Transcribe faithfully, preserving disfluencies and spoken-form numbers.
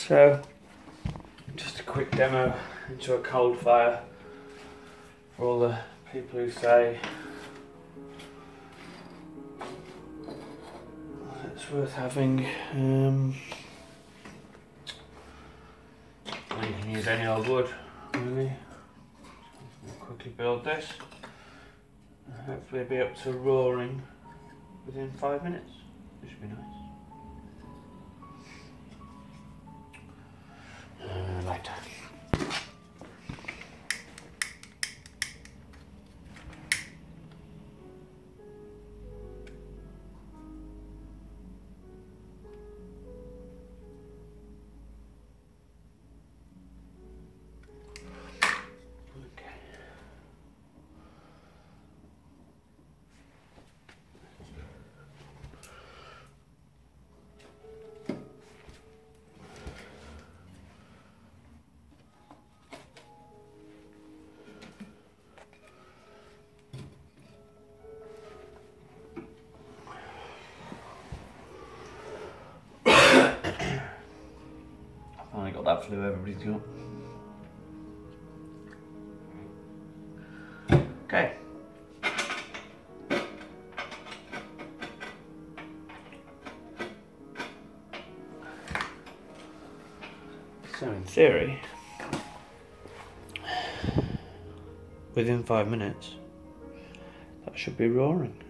So, just a quick demo into a cold fire for all the people who say it's worth having. Um, you can use any old wood, really. I'll quickly build this. Hopefully be up to roaring within five minutes, which should be nice. Uh, lighter. I got that flu everybody's got. Okay. So in theory, within five minutes, that should be roaring.